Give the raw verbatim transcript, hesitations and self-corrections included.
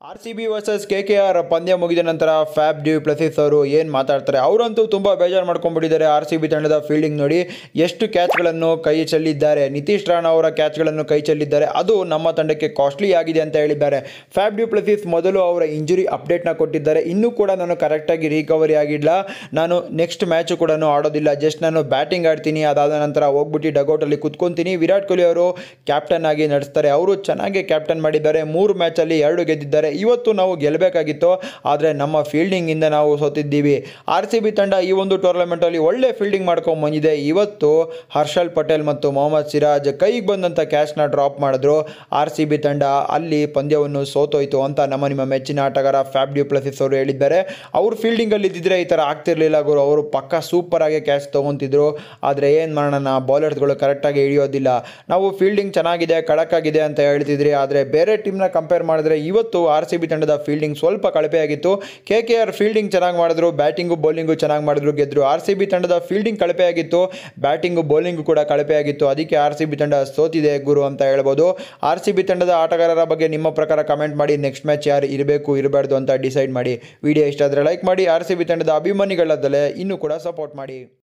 R C B versus K K R ಪಂದ್ಯ ಮುಗಿದ ನಂತರ ಫ್ಯಾಫ್ ಡ್ಯೂ ಪ್ಲೆಸಿಸ್ ಅವರು ಏನು ಮಾತಾಡ್ತಾರೆ, ಅವರಂತೂ ತುಂಬ ಬೇಜಾರು ಮಾಡ್ಕೊಂಡ್ಬಿಟ್ಟಿದ್ದಾರೆ. ಆರ್ ಸಿ ಬಿ ತಂಡದ ಫೀಲ್ಡಿಂಗ್ ನೋಡಿ, ಎಷ್ಟು ಕ್ಯಾಚ್ಗಳನ್ನು ಕೈ ಚೆಲ್ಲಿದ್ದಾರೆ. ನಿತೀಶ್ ರಾಣಾ ಅವರ ಕ್ಯಾಚ್ಗಳನ್ನು ಕೈ ಚೆಲ್ಲಿದ್ದಾರೆ, ಅದು ನಮ್ಮ ತಂಡಕ್ಕೆ ಕಾಸ್ಟ್ಲಿ ಆಗಿದೆ ಅಂತ ಹೇಳಿದ್ದಾರೆ. ಫ್ಯಾಫ್ ಡ್ಯೂ ಪ್ಲೆಸಿಸ್ ಮೊದಲು ಅವರ ಇಂಜುರಿ ಅಪ್ಡೇಟ್ನ ಕೊಟ್ಟಿದ್ದಾರೆ. ಇನ್ನೂ ಕೂಡ ನಾನು ಕರೆಕ್ಟಾಗಿ ರಿಕವರಿ ಆಗಿಲ್ಲ, ನಾನು ನೆಕ್ಸ್ಟ್ ಮ್ಯಾಚು ಕೂಡ ಆಡೋದಿಲ್ಲ, ಜಸ್ಟ್ ನಾನು ಬ್ಯಾಟಿಂಗ್ ಆಡ್ತೀನಿ, ಅದಾದ ನಂತರ ಹೋಗ್ಬಿಟ್ಟು ಡಗೌಟಲ್ಲಿ ಕುತ್ಕೊತೀನಿ. ವಿರಾಟ್ ಕೊಹ್ಲಿ ಅವರು ಕ್ಯಾಪ್ಟನ್ ಆಗಿ ನಡೆಸ್ತಾರೆ. ಅವರು ಚೆನ್ನಾಗಿ ಕ್ಯಾಪ್ಟನ್ ಮಾಡಿದ್ದಾರೆ, ಮೂರು ಮ್ಯಾಚಲ್ಲಿ ಎರಡು ಗೆದ್ದಿದ್ದಾರೆ. ಇವತ್ತು ನಾವು ಗೆಲ್ಲಬೇಕಾಗಿತ್ತು, ಆದರೆ ನಮ್ಮ ಫೀಲ್ಡಿಂಗಿಂದ ನಾವು ಸೋತಿದ್ದೀವಿ. ಆರ್ ಸಿ ಬಿ ತಂಡ ಈ ಒಂದು ಟೂರ್ನಮೆಂಟಲ್ಲಿ ಒಳ್ಳೆ ಫೀಲ್ಡಿಂಗ್ ಮಾಡ್ಕೊಂಡು ಬಂದಿದೆ. ಇವತ್ತು ಹರ್ಷಲ್ ಪಟೇಲ್ ಮತ್ತು ಮೊಹಮ್ಮದ್ ಸಿರಾಜ್ ಕೈಗೆ ಬಂದಂಥ ಕ್ಯಾಚ್ನ ಡ್ರಾಪ್ ಮಾಡಿದ್ರು. ಆರ್ ಸಿ ಬಿ ತಂಡ ಅಲ್ಲಿ ಪಂದ್ಯವನ್ನು ಸೋತೋಯ್ತು ಅಂತ ನಮ್ಮ ನಿಮ್ಮ ಮೆಚ್ಚಿನ ಆಟಗಾರ ಫ್ಯಾಫ್ ಡ್ಯೂ ಪ್ಲೆಸಿಸ್ ಅವರು ಹೇಳಿದ್ದಾರೆ. ಅವರು ಫೀಲ್ಡಿಂಗಲ್ಲಿ ಇದ್ದಿದ್ರೆ ಈ ಥರ ಆಗ್ತಿರ್ಲಿಲ್ಲ ಗುರು, ಅವರು ಪಕ್ಕ ಸೂಪರಾಗಿ ಕ್ಯಾಚ್ ತೊಗೊತಿದ್ರು. ಆದರೆ ಏನು ಮಾಡೋಣ, ಬೌಲರ್ಸ್ಗಳು ಕರೆಕ್ಟಾಗಿ ಹಿಡಿಯೋದಿಲ್ಲ. ನಾವು ಫೀಲ್ಡಿಂಗ್ ಚೆನ್ನಾಗಿದೆ, ಖಡಕ್ ಆಗಿದೆ ಅಂತ ಹೇಳ್ತಿದ್ರಿ, ಆದರೆ ಬೇರೆ ಟೀಮ್ನ ಕಂಪೇರ್ ಮಾಡಿದ್ರೆ ಇವತ್ತು ಆರ್ ಸಿ ಬಿ ತಂಡದ ಫೀಲ್ಡಿಂಗ್ ಸ್ವಲ್ಪ ಕಳಪೆಯಾಗಿತ್ತು. ಕೆ ಕೆ ಆರ್ ಫೀಲ್ಡಿಂಗ್ ಚೆನ್ನಾಗಿ ಮಾಡಿದ್ರು, ಬ್ಯಾಟಿಂಗು ಬೌಲಿಂಗು ಚೆನ್ನಾಗಿ ಮಾಡಿದ್ರು, ಗೆದ್ದರು. ಆರ್ ಸಿ ಬಿ ತಂಡದ ಫೀಲ್ಡಿಂಗ್ ಕಳಪೆಯಾಗಿತ್ತು, ಬ್ಯಾಟಿಂಗು ಬೌಲಿಂಗು ಕೂಡ ಕಳಪೆಯಾಗಿತ್ತು. ಅದಕ್ಕೆ ಆರ್ ಸಿ ಬಿ ತಂಡ ಸೋತಿದೆ ಗುರು ಅಂತ ಹೇಳ್ಬೋದು. ಆರ್ ಸಿ ಬಿ ತಂಡದ ಆಟಗಾರರ ಬಗ್ಗೆ ನಿಮ್ಮ ಪ್ರಕಾರ ಕಮೆಂಟ್ ಮಾಡಿ. ನೆಕ್ಸ್ಟ್ ಮ್ಯಾಚ್ ಯಾರು ಇರಬೇಕು ಇರಬಾರ್ದು ಅಂತ ಡಿಸೈಡ್ ಮಾಡಿ. ವಿಡಿಯೋ ಇಷ್ಟ ಆದರೆ ಲೈಕ್ ಮಾಡಿ. ಆರ್ ಸಿ ಬಿ ತಂಡದ ಅಭಿಮಾನಿಗಳಾದಲೇ ಇನ್ನೂ ಕೂಡ ಸಪೋರ್ಟ್ ಮಾಡಿ.